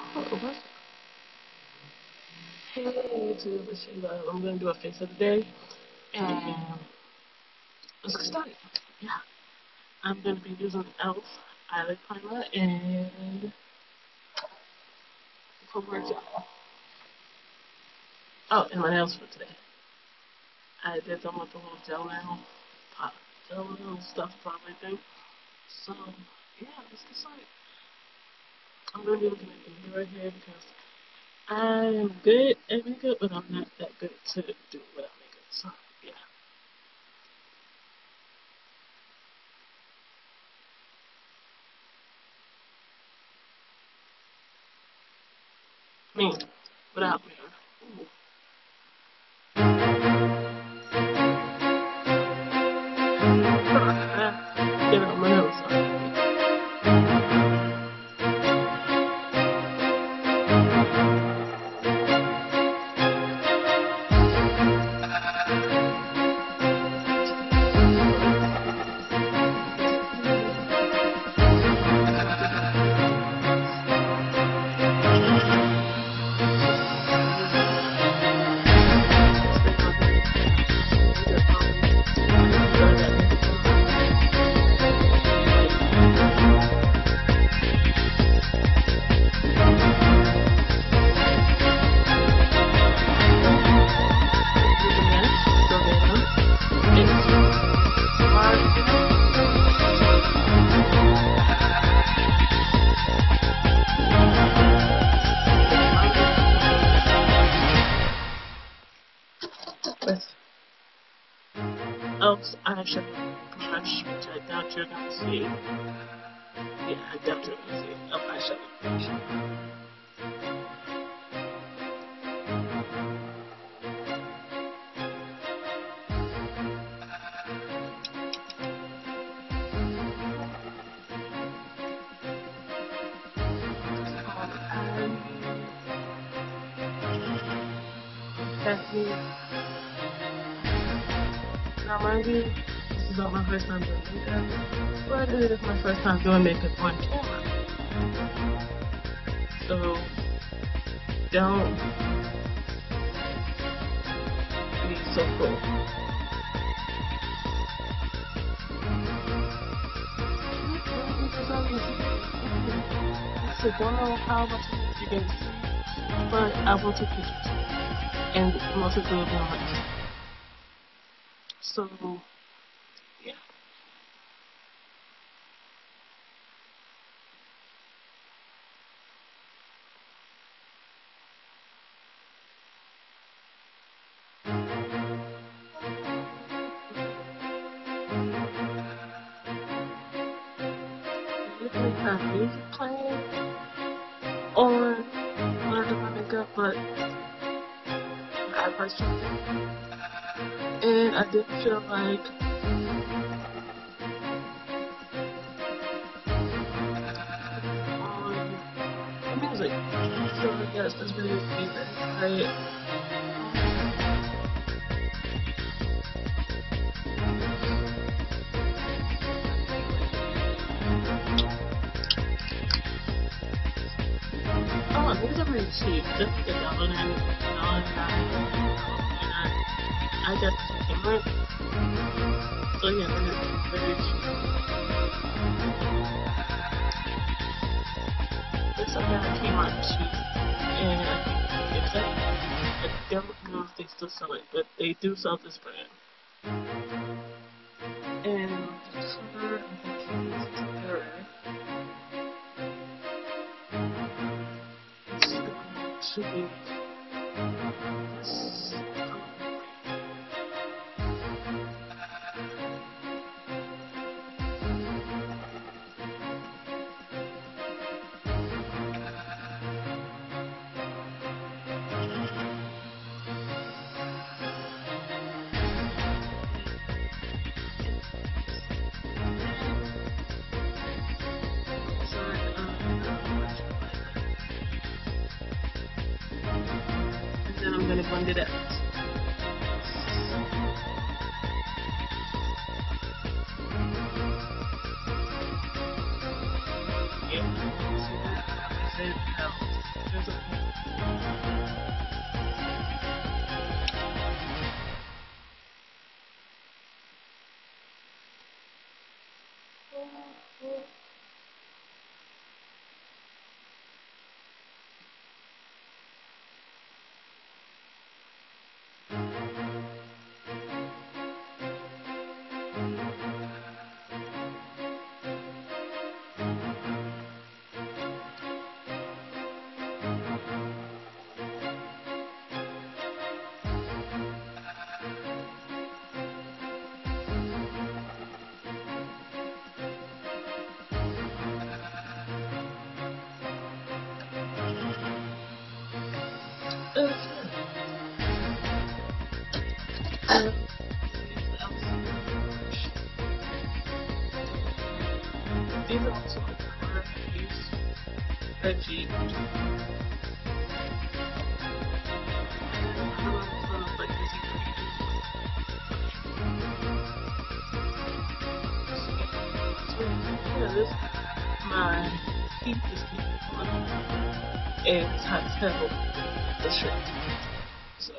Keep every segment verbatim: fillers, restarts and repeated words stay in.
Oh, what's Hey YouTube, it's Sheila. I'm gonna do a face of the day, and let's get started. Yeah, I'm gonna be using the e l f eyelid primer and homework gel. Oh, and my nails for today. I did them with the little gel nail, pop, gel nail stuff probably thing. So yeah, let's get started. I'm gonna be looking at the mirror here because I am good at makeup, but I'm not that good to do without makeup. So yeah. Me, without mirror. Ooh. Get on my nose. With else eyeshadow brush, which I doubt you're gonna see. Yeah, I doubt you're gonna see elf eyeshadow brush. Now, mind you, this is not my first time doing makeup, but it is my first time doing makeup on camera. So, don't be so cool. So, don't know how much you can see, but I will take pictures. And most of it will be on my channel. So, yeah. Usually have music playing on when I do my makeup, but I iPod's and I did feel like on the music. So yes, this video is very great. Oh, these are really cheap. Just like a dollar nine, dollar nine. I got this camera. So yeah, they're very cheap. This I got came out cheap, and I think it's like, I don't know if they still sell it, but they do sell this brand. And the color I'm thinking is better. It's going to be this color. Then I'm gonna blend it out. Yeah. See that? I said now. There's a These are also like the recipes that you like easy to So yeah, this my heat is keeping on and it's hot to tell the shirt. So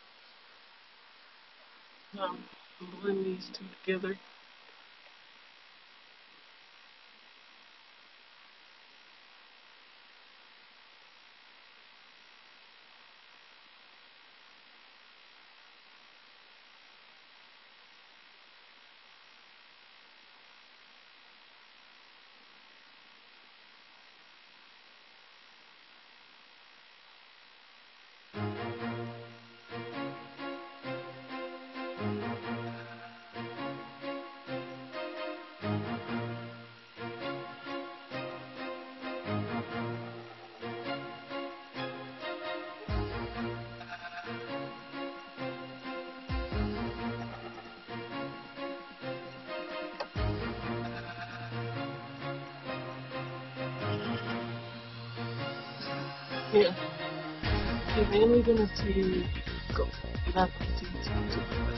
um blend these two together. Yeah. You're mainly gonna see go. You're not gonna see too too much.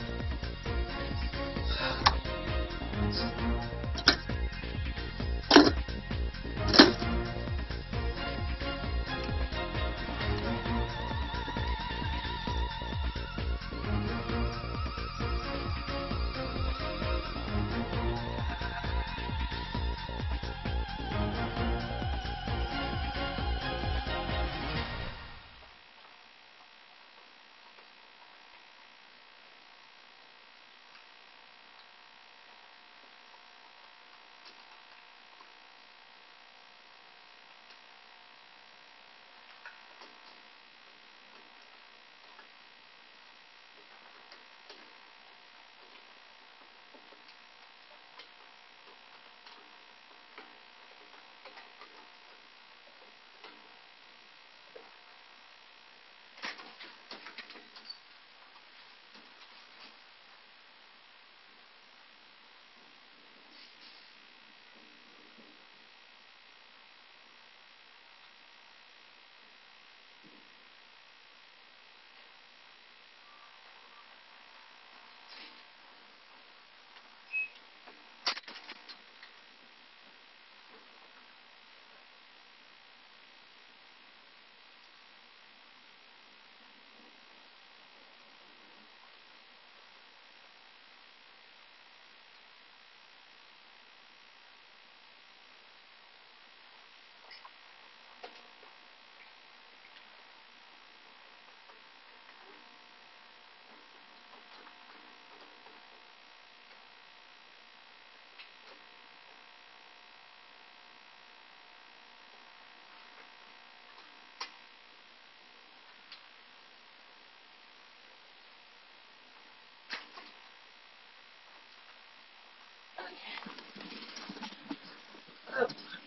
Oh,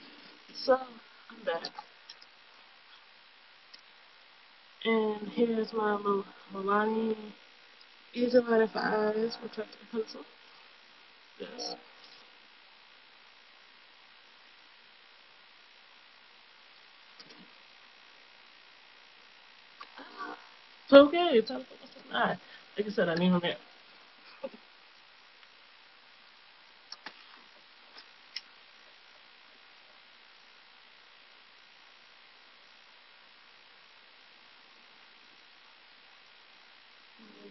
so I'm back. And here's my Mil- Milani Easy Lighter for Eyes Protective Pencil. Yes. It's okay. It's not. Like I said, I need them there.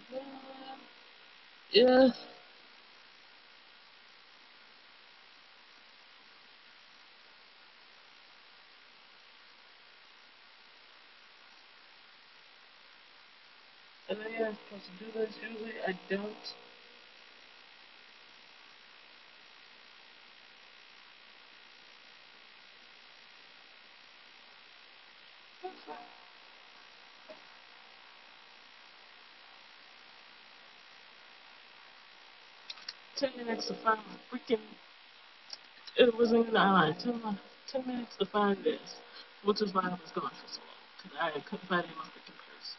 Yeah. And then yeah, I'm supposed to do this. Usually I don't. Ten minutes to find my freaking. It wasn't even online. Ten, ten minutes to find this, which is why I was gone for so long. Because I couldn't find it in my freaking purse.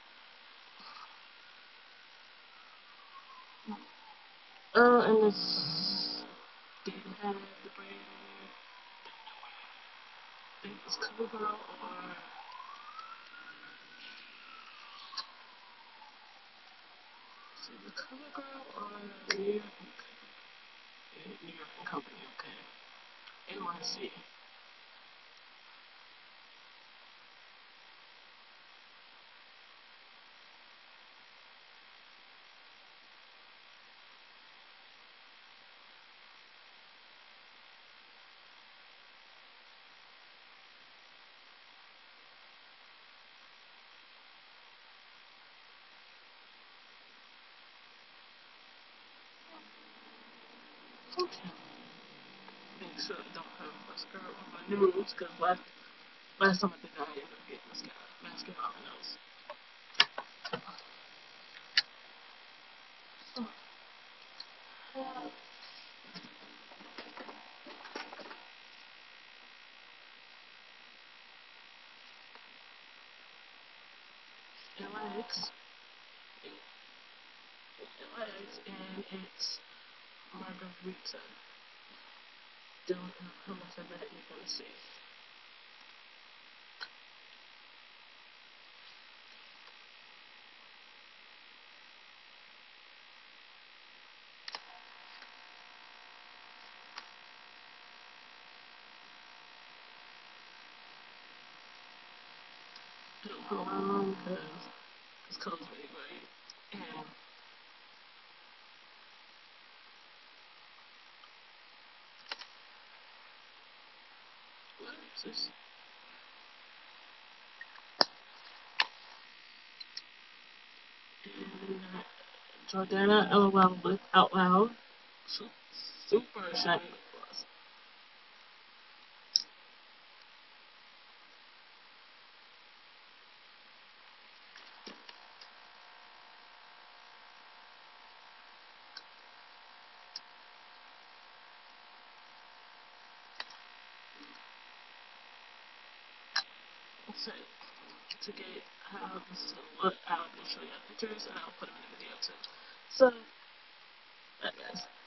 Uh, and it's. Did have the brand. I think it's CoverGirl or. Is it the CoverGirl or New York? New York Company, okay. N Y C. Okay. Make sure I don't have mascara on my nose, because last, last time I did that, I ended up getting mascara, mascara on my nose. So, uh, L X, L X, and it's margarita. Don't know how much of that you're gonna see. Don't put my on because it's color's really bright. And what is this? And uh, Jordana LOL with Out Loud. So, super shiny lip gloss. So, to get how this will look, I'll show you pictures and I'll put them in the video too. So, that guys.